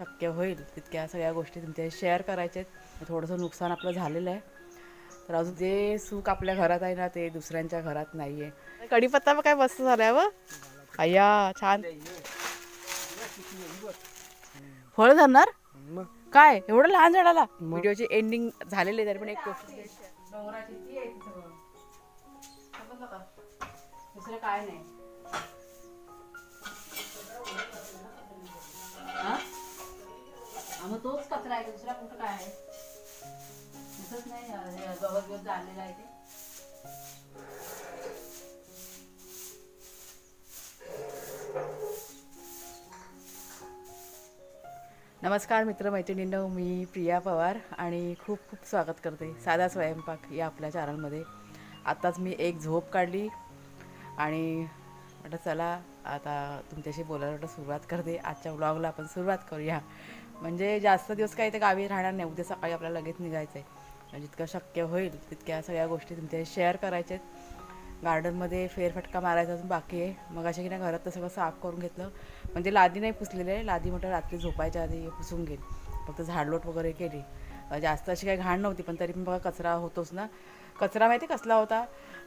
शक्य होईल तितक्या सगळ्या गोष्टी तुमच्याशी शेअर करायच्या आहेत. थोडंसं नुकसान आपलं झालेलं आहे, तर अजून जे सुख आपल्या घरात आहे ना ते दुसऱ्यांच्या घरात नाही आहे. कढीपत्ता काय मस्त झालाय व अय्या छान. फळ धरणार काय एवढं लहान झाडाला. व्हिडिओची एंडिंग झालेली तरी पण एक गोष्ट डोंगराची ती आहे सगळं समजलं का, दुसरं काय नाही. मग तोच कचरा आहे, दुसरा कुठं काय आहे. दिसत नाही गवत गवत झालेलं आहे ते. नमस्कार मित्रमैत्रिणींनो, मी प्रिया पवार आणि खूप खूप स्वागत करते साधा स्वयंपाक या आपल्या चॅनलमध्ये. आत्ताच मी एक झोप काढली आणि म्हटलं चला आता तुमच्याशी बोलायला सुरुवात करते. आजच्या व्लॉगला आपण सुरुवात करूया. म्हणजे जास्त दिवस काही ते गावी राहणार नाही, उद्या सकाळी आपल्याला लगेच निघायचं आहे. जितकं शक्य होईल तितक्या सगळ्या गोष्टी तुमच्याशी शेअर करायच्या आहेत. गार्डनमध्ये फेरफटका मारायचा अजून बाकी आहे. मग अशा की नाही घरात तर सगळं साफ करून घेतलं. म्हणजे लादी नाही पुसलेली आहे, लादी म्हटलं रात्री झोपायच्या आधी पुसून घेईल. फक्त झाडलोट वगैरे केली. जास्त अशी काही घाण नव्हती, पण तरी पण बघा कचरा होतोच ना. कचरा माहिती कसला होता,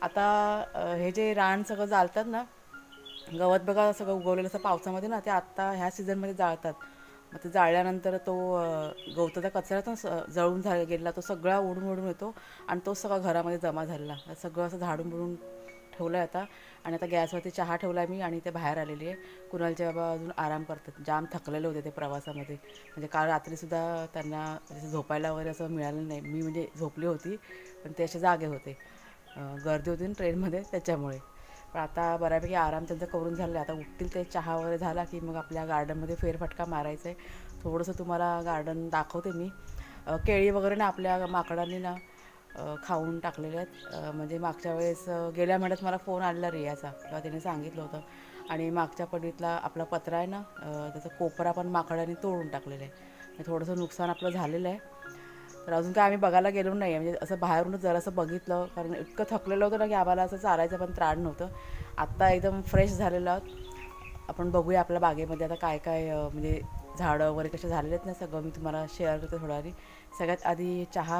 आता हे जे रान सगळं जाळतात ना, गवत बघा सगळं उगवलेलं असं पावसामध्ये ना, ते आत्ता ह्या सीझनमध्ये जाळतात. मग ते जाळल्यानंतर तो गवताचा कचऱ्यातून जळून गेलेला तो सगळा ओढून ओढून येतो आणि तो सगळा घरामध्ये जमा झालेला. सगळं असं झाडून बुडून ठेवलं आहे आता. आणि आता गॅसवरती चहा ठेवला आहे मी आणि ते बाहेर आलेली आहे. कुणालचे बाबा अजून आराम करतात, जाम थकलेले होते ते प्रवासामध्ये. म्हणजे काल रात्रीसुद्धा त्यांना असं झोपायला वगैरे असं मिळालं नाही. मी म्हणजे झोपली होती पण ते असे जागे होते, गर्दी होती ना ट्रेनमध्ये त्याच्यामुळे. पण आता बऱ्यापैकी आराम त्यांचा करून झालं आहे. आता उठतील ते, चहा वगैरे झाला की मग आपल्या गार्डनमध्ये फेरफटका मारायचा आहे. थोडंसं तुम्हाला गार्डन दाखवते मी. केळी वगैरे ना आपल्या माकडांनी ना खाऊन टाकलेले आहेत. म्हणजे मागच्या वेळेस गेल्या महिन्यात मला फोन आलेला रियाचा, तेव्हा तिने सांगितलं होतं. आणि मागच्या पडीतला आपला पत्रा आहे ना, त्याचा कोपरा पण माकडांनी तोडून टाकलेला आहे. थोडंसं नुकसान आपलं झालेलं आहे. तर अजून काय आम्ही बघायला गेलो नाही आहे, म्हणजे असं बाहेरूनच जरासं बघितलं, कारण इतकं थकलेलं होतं ना की आम्हाला असं चालायचं पण त्राण नव्हतं. आत्ता एकदम फ्रेश झालेलं आहोत. आपण बघूया आपल्या बागेमध्ये आता काय काय म्हणजे झाडं वगैरे कसे झालेले आहेत ना, सगळं मी तुम्हाला शेअर करते थोड्या आधी. सगळ्यात आधी चहा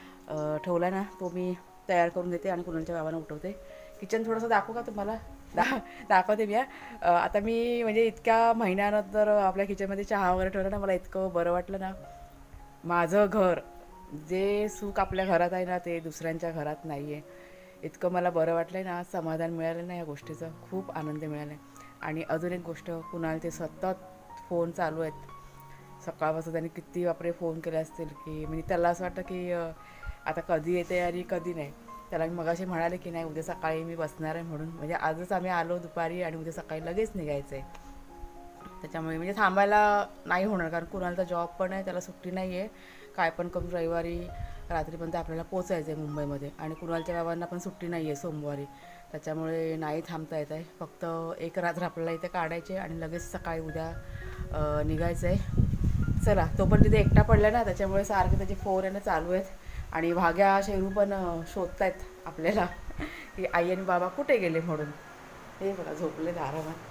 ठेवला ना तो मी तयार करून देते आणि कुणालच्या गावानं उठवते. किचन थोडंसं दाखवू का तुम्हाला? दाखवते मी. आता मी म्हणजे इतक्या महिन्यानंतर आपल्या किचनमध्ये चहा वगैरे ठेवला ना, मला इतकं बरं वाटलं ना. माझं घर, जे सुख आपल्या घरात आहे ना ते दुसऱ्यांच्या घरात नाही आहे. इतकं मला बरं वाटलं आहे ना, समाधान मिळालं ना या गोष्टीचं, खूप आनंद मिळाला आहे. आणि अजून एक गोष्ट, कुणाल ते सतत फोन चालू आहेत. सकाळपासून त्यांनी किती वापरे फोन केले असतील की म्हणजे त्याला असं वाटतं की आता कधी येते आणि कधी नाही. त्याला मी मगाशी म्हणाले की नाही उद्या सकाळी मी बसणार आहे म्हणून. म्हणजे आजच आम्ही आलो दुपारी आणि उद्या सकाळी लगेच निघायचं आहे. त्याच्यामुळे म्हणजे थांबायला नाही होणार, कारण कुणालचा जॉब पण आहे, त्याला सुट्टी नाही आहे. काय पण करून रविवारी रात्रीपर्यंत आपल्याला पोचायचं आहे मुंबईमध्ये. आणि कुणालच्या बाबांना पण सुट्टी नाही आहे सोमवारी, त्याच्यामुळे नाही थांबता येत आहे. फक्त एक रात्र आपल्याला इथे काढायचे आणि लगेच सकाळी उद्या निघायचं आहे. चला, तो पण तिथे एकटा पडला ना, त्याच्यामुळे सारखे त्याचे फोन येणं चालू आहेत. आणि भाग्या शेरू पण शोधत आहेत आपल्याला की आई आणि बाबा कुठे गेले म्हणून. हे बघा झोपले आरामात.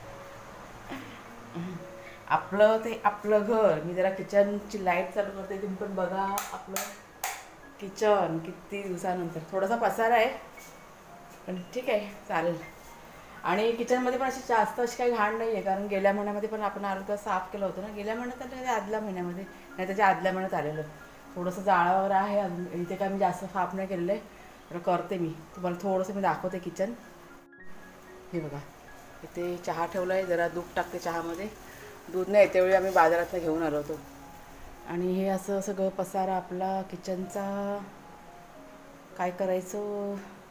आपलं ते आपलं घर. मी जरा किचनची लाईट चालू करते, तुम्ही पण बघा आपलं किचन किती दिवसानंतर. थोडासा पसारा आहे पण ठीक आहे, चालेल. आणि किचनमध्ये पण अशी जास्त अशी काही घाण नाही आहे, कारण गेल्या महिन्यामध्ये पण आपण आलो तर साफ केलं होतं ना. गेल्या महिन्यात आलं त्याच्या आदल्या महिन्यामध्ये, नाही त्याच्या आदल्या महिन्यात आलेलं. थोडंसं जाळं वगैरे आहे अजून इथे, काय मी जास्त साफ नाही केलेलं आहे. तर करते मी तुम्हाला थोडंसं मी दाखवते किचन. हे बघा इथे चहा ठेवला आहे, जरा दूध टाकते चहामध्ये. दूध नाही त्यावेळी आम्ही बाजारातनं घेऊन आलो होतो. आणि हे असं सगळं पसारा आपला किचनचा. काय करायचं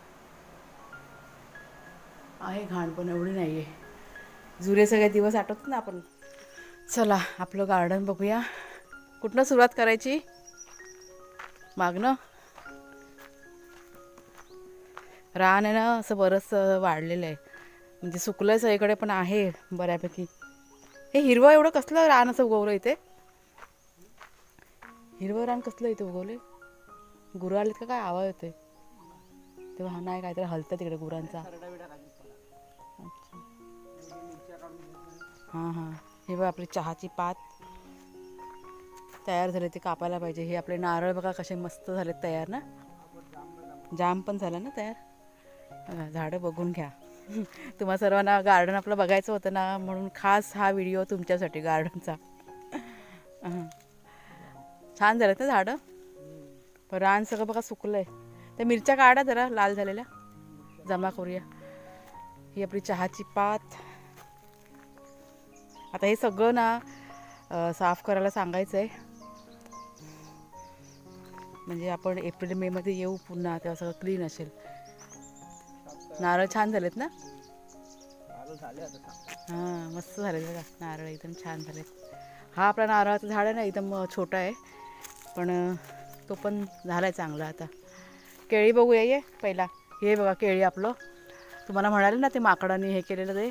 आहे, घाण पण एवढी नाही आहे. जुने सगळे दिवस आठवतात ना आपण. चला आपलं गार्डन बघूया. कुठनं सुरुवात करायची? मागणं रान आहे ना, असं बरंच वाढलेलं आहे, म्हणजे सुकलं आहे सगळीकडे पण आहे बऱ्यापैकी. हे हिरवं एवढं कसलं रान असं उगवलं इथे? हिरवं रान कसलं इथे उगवले? गुरं आलेत का काय? आवाज येते तेव्हा. नाही काहीतरी हलतं तिकडे गुरांचा. अच्छा, हां हां. हे बघ आपली चहाची पात. तयार झाले ते कापायला पाहिजे. हे आपले नारळ बघा कसे मस्त झालेत तयार ना. जाम पण झालं ना तयार. झाडं बघून घ्या. तुम्हा सर्वांना गार्डन आपलं बघायचं होतं ना, म्हणून खास हा व्हिडिओ तुमच्यासाठी गार्डनचा. छान झालेत ना झाडं. पण रान सगळं बघा सुकलंय. त्या मिरच्या काढा जरा लाल झालेल्या, जमा करूया. ही आपली चहाची पात. आता हे सगळं ना साफ करायला सांगायचं आहे. म्हणजे आपण एप्रिल मे मध्ये येऊ पुन्हा, तेव्हा सगळं क्लीन असेल. नारळ छान झालेत ना. हां मस्त झाले बघा नारळ, एकदम छान झालेत. हा आपला नारळाचं झाड आहे ना, एकदम छोटा आहे पण तो पण झाला आहे चांगला. आता केळी बघूया ये पहिला. हे बघा केळी आपलं, तुम्हाला म्हणाले ना ते माकडांनी हे केलेलं ते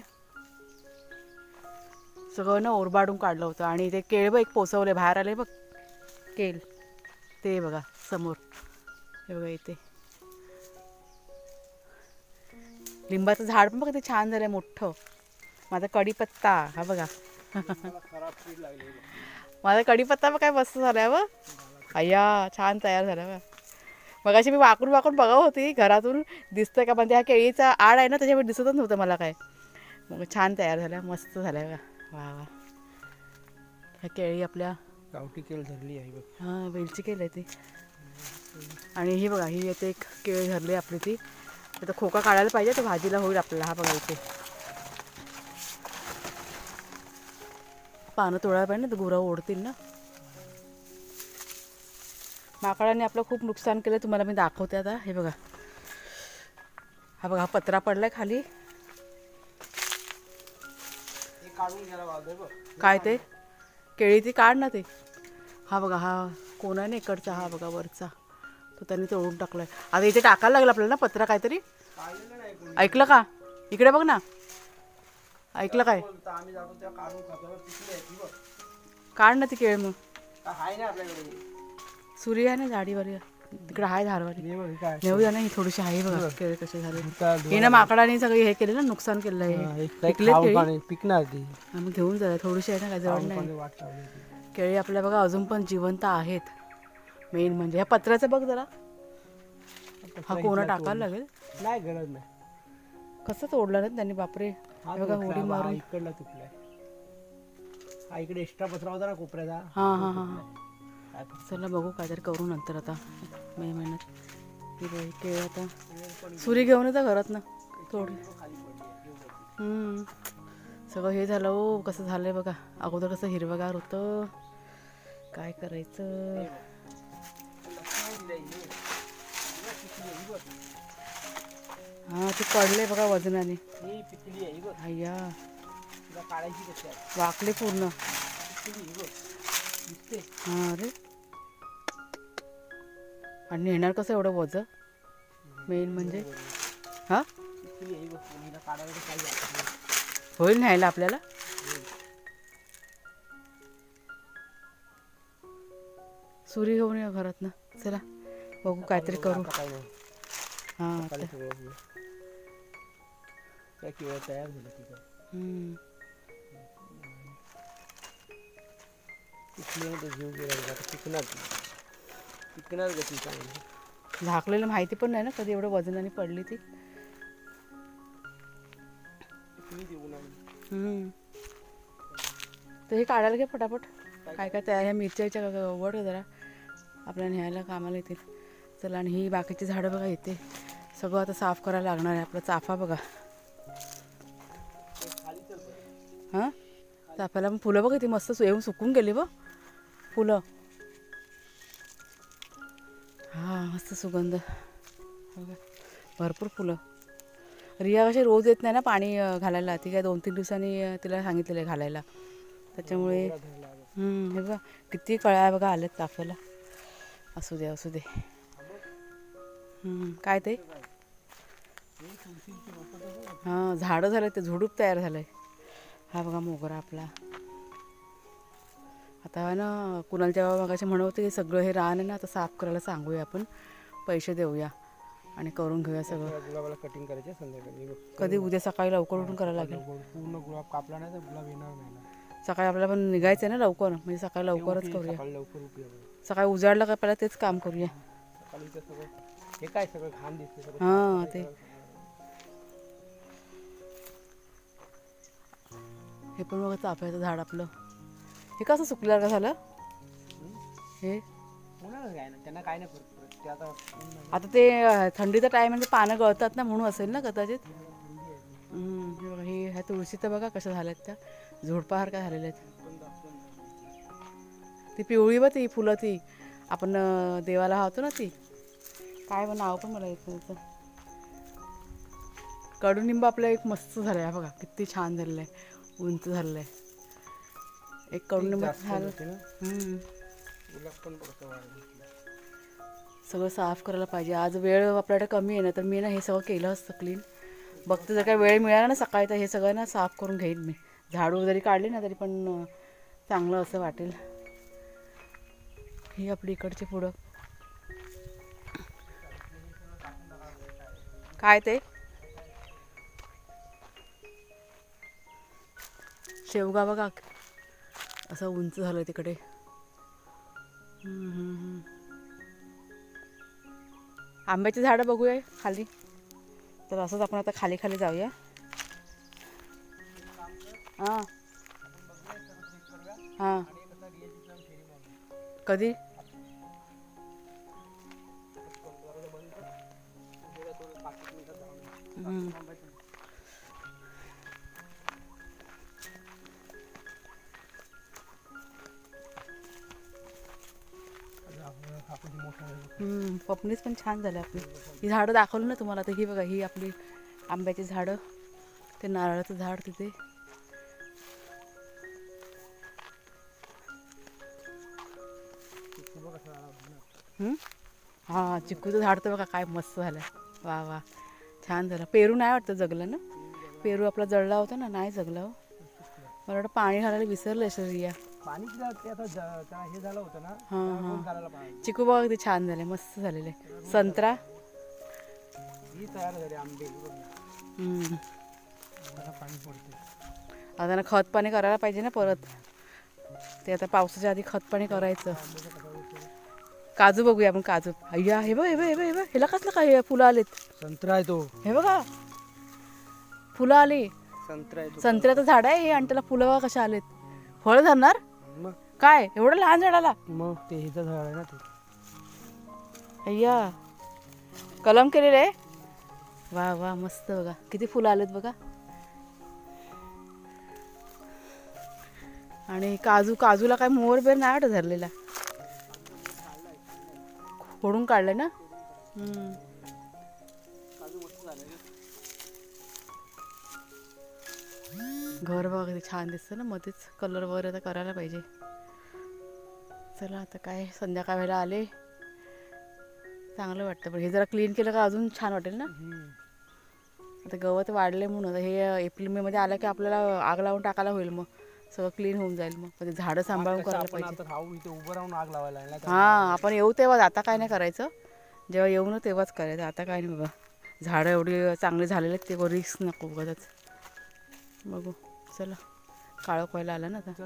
सगळं ना ओरबाडून काढलं होतं. आणि ते केळ बघ एक पोचवले बाहेर आले बघ केल, ते बघा समोर. हे बघा इथे लिंबाचं झाड पण बघा ते छान झालं मोठं. माझा कढीपत्ता हा बघा. माझा कढीपत्ता बघ काय मस्त झालाय व. अय्या छान तयार झाला बघा. मग अशी मी वाकून वाकून बघत होती घरातून दिसतंय का, पण त्या केळीचा आड आहे ना त्याच्यामुळे दिसतच नव्हतं मला काय. मग छान तयार झाल्या, मस्त झाल्या बघा. वा वा. ह्या केळी आपल्या गावठी केळ धरली आहे बघ. हां वेलची केळ आहे ती. आणि ही बघा ही येते एक केळ धरली आपली ती. आता खोका काढायला पाहिजे, तर भाजीला होईल आपल्याला. हा बघा इथे पानं तोडायला पाहिजे ना, तर गुरं ओढतील ना. माकडाने आपलं खूप नुकसान केलं, तुम्हाला मी दाखवते आता. हे बघा हा बघा, हा पत्रा पडलाय खाली. काय ते केळी ती काढ ना ते. हा बघा हा कोण आहे ना इकडचा, हा बघा वरचा, तो त्यांनी तोडून टाकलाय. आता इथे टाकायला लागलं आपल्याला ना पत्रा काहीतरी. ऐकलं का, इकडे बघ ना. ऐकलं काय, काढ ना ती केळ. मग सुरी आहे ना झाडीवर, तिकडे आहे झाडवारी. नेऊ द्या ना, ही थोडीशी आहे बघा केळी कसे झाले. हे ना माकडाने सगळे हे केले ना, नुकसान केलं आहे. पिकणार ती. मग घेऊन जा, थोडीशी आहे ना, काय जवळ नाही. केळी आपल्या बघा अजून पण जिवंत आहेत. मेन म्हणजे ह्या पत्र्याचं बघ जरा, हा कोणा टाकायला लागेल. नाही गरज नाही. कसं तोडलं ना त्यांनी, बापरे. बघा उडी मारून इकडला तुटलाय. हा इकडे एक्स्ट्रा पत्रा होता ना कोपऱ्याचा. हां हां हां. चला बघू काहीतरी करू नंतर. आता मे महिन्यात ही केळ आता सुरी घेऊन येतं घरात ना थोडी. सगळं हे झालं हो. कसं झालंय बघा. अगोदर कसं हिरवगार होतं, काय करायचं. हा ते पडले बघा वजनाने. अय्या वाकले पूर्ण. हा अरे, आणि नेणार कसं एवढं वज, मेन म्हणजे. हा होईल न्यायला आपल्याला. सुरी घेऊन या घरात ना. चला बघू काहीतरी करू. हां तयार झालं तिथं. झाकलेलं माहिती पण नाही ना कधी एवढं वजनाने पडली ती. तर हे काढायला घे फटाफट. काय काय त्या ह्या मिरच्याच्या वड जरा आपल्याला न्यायला कामाला येतील. चला, आणि ही बाकीची झाडं बघा इथे सगळं आता साफ करायला लागणार आहे. आपला चाफा बघा. हां चाफ्याला पण फुलं बघ ती मस्त येऊन सुकून गेली बघ फुलं. हां मस्त सुगंध बघा, भरपूर फुलं. रिया कशी रोज येत नाही ना पाणी घालायला, ती काय 2-3 दिवसांनी तिला सांगितलेलं आहे घालायला. त्याच्यामुळे हे बघा किती कळ्या बघा आल्यात चाफ्याला. असू दे असू दे. काय ते हां झाडं झालं, ते झुडूप तयार झालं आहे. हा बघा मोगरा आपला. आता ना कुणालच्या मगाशी म्हणत होते, सगळं हे रान आहे ना आता साफ करायला सांगूया आपण. पैसे देऊया आणि करून घेऊया सगळं. गुलाबाला कटिंग करायचे संध्याकाळी. कधी उद्या सकाळी लवकर उठून करायला लागेल. पूर्ण गुलाब कापला नाही तर गुलाब येणार नाही. सकाळी आपल्याला पण निघायचं आहे ना लवकर, म्हणजे सकाळी लवकरच करूया. सकाळी लवकर उठूया बरं. सकाळी उजाडलं का पहिला तेच काम करूया. सकाळी इथं सगळं हे काय सगळं घाण दिसते सगळं. हां ते हे पण बघा चाफ्याचं झाड आपलं, हे कसं सुकलं का झालं हे. कोणाला काय ना त्यांना काय नाही फरक पडत ते आता आता ते थंडीचा टाइम म्हणजे पानं गळतात ना म्हणून असेल ना कदाचित. हे बघा हे ह्या तुळशी तर बघा कशा झाल्यात त्या झोडपाहार काय झालेल्या आहेत. ती पिवळी बघ ती फुलं ती आपण देवाला वाहतो ना ती, काय बघ नाव पण मला येत नाही त्याचं. कडुनिंब आपलं एक मस्त झालं आहे बघा, किती छान झालेलं आहे, उंच झालेलं आहे. एक कडुनिंब झालं. सगळं साफ करायला पाहिजे. आज वेळ आपल्याकडे कमी आहे ना, तर मी ना हे सगळं केलं असतं क्लीन. बघते जर काय वेळ मिळाला ना सकाळी तर हे सगळं ना साफ करून घेईन मी. झाडू जरी काढली ना तरी पण चांगलं असं वाटेल. ही आपली इकडची पुढं काय ते शेवगा बघा असं उंच झालं तिकडे. आंब्याची झाडं बघूया खाली, तर असंच आपण आता खाली खाली जाऊया. हां हां कधी पपनीस पण छान झालं आपली. ही झाडं दाखवली ना तुम्हाला, तर ही बघा ही आपली आंब्याची झाडं, ते नारळाचं झाड तिथे. हां चिक्कूचं झाड तर बघा काय मस्त झालं. वा वा छान झालं. पेरू नाही वाटतं जगलं ना, पेरू आपला जळला होता ना, नाही जगला हो. मला वाटतं पाणी घालायला विसरलं शरिया. पाणी आता हे झालं होतं ना. हां हां चिकू बघा किती छान झाले, मस्त झालेले. संत्रा ही तयार झाली आंबे. पाणी पडते आता ना खत पाणी करायला पाहिजे ना परत, ते आता पावसाच्या आधी खत पाणी करायचं. काजू बघूया आपण, काजू. अय्या हे बघ हे बघ हे बघ हे बघ, ह्याला कसलं काय फुलं आलेत. संत्रा आहे तो, हे बघा फुलं आली. संत्रा आहे तो. संत्र्याचं झाड आहे हे आणि त्याला फुलं बघा कशा आलेत. फळ धरणार मग काय एवढं लहान झाडाला. मग ते हिचं झाड आहे ना ते. अय्या कलम केलेलं आहे. वा वा मस्त बघा किती फुलं आलेत बघा. आणि काजूला काय मोहर बेर नाही वाटत धरलेला, फोडून काढलंय ना. घर बघा किती छान दिसतं ना, मध्येच कलर वगैरे आता करायला पाहिजे. चला आता काय संध्याकाळ वेळेला आले चांगलं वाटतं, पण हे जरा क्लीन केलं का अजून छान वाटेल ना. आता गवत वाढले म्हणून आता हे एप्रिल मे मध्ये आलं की आपल्याला आग लावून टाकायला होईल, मग सगळं क्लीन होऊन जाईल. मग पण झाडं सांभाळून करायला पाहिजे. उभं राहून आग लावायला. हां आपण येऊ तेव्हाच, आता काय नाही करायचं, जेव्हा येऊ ना तेव्हाच करायचं. आता काय नाही बाबा, झाडं एवढी चांगली झालेली आहेत ते रिस्क नको बघतच. बघू चला काळोख व्हायला आलं ना आता.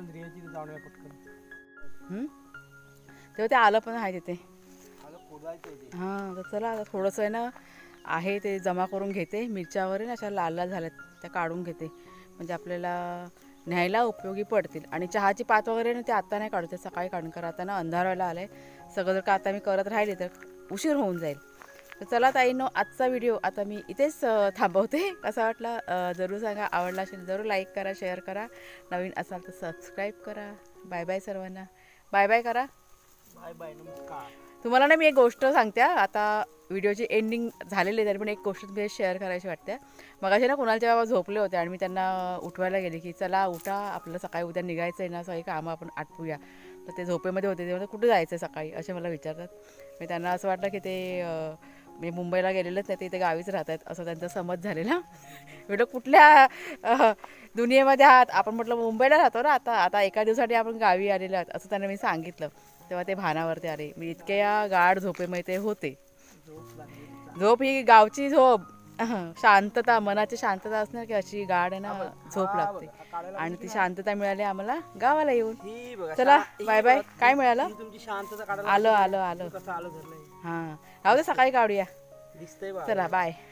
तेव्हा ते आलं पण आहे तिथे. हां तर चला आता थोडंसं आहे ना आहे ते जमा करून घेते. मिरच्या वगैरे ना अशा लाल लाल झाल्यात त्या काढून घेते, म्हणजे आपल्याला न्यायला उपयोगी पडतील. आणि चहाची पात वगैरे ना ते आता नाही काढते, सकाळी काढून करा. आता ना अंधार व्हायला आलं आहे सगळं, जर का आता मी करत राहिले तर उशीर होऊन जाईल. तर चला ताईंनो आजचा व्हिडिओ आता मी इथेच थांबवते. कसा वाटला जरूर सांगा, आवडला असेल जरूर लाईक करा, शेअर करा, नवीन असाल तर सबस्क्राईब करा. बाय बाय सर्वांना, बाय बाय करा. बाय बाय नमस्कार. तुम्हाला ना मी एक गोष्ट सांगते, आता व्हिडिओची एंडिंग झालेली आहे तरी पण एक गोष्ट तुम्ही शेअर करायची वाटते. मग असे ना कुणालचे बाबा झोपले होते आणि मी त्यांना उठवायला गेले की चला उठा, आपलं सकाळी उद्या निघायचं आहे ना, सगळी कामं आपण आटपूया. तर ते झोपेमध्ये होते, ते कुठे जायचं आहे सकाळी असे मला विचारतात. मी त्यांना असं वाटलं की ते मी मुंबईला गेलेलंच नाही, ते इथे गावीच राहत आहेत असं त्यांचा समज झालेला. म्हटलं कुठल्या दुनियेमध्ये आहात आपण, म्हटलं मुंबईला राहतो ना आता, आता एका दिवसासाठी आपण गावी आलेलो आहात असं त्यांना मी सांगितलं. तेव्हा ते भानावरती आले. मी इतक्या गाढ झोपेमध्ये ते होते. झोप ही गावची झोप, शांतता, मनाची शांतता असणार की अशी गाढ आहे ना झोप लागते. काढायला आणि ती शांतता मिळाली आम्हाला गावाला येऊन. ही बघा चला ही बाय बाय. बघा, काय मिळालं? ही तुमची शांतता काढायला आलो आलो आलो. कसं आलं घरला हां राहू दे, सकाळी काढूया. दिसतंय बघा. चला बाय.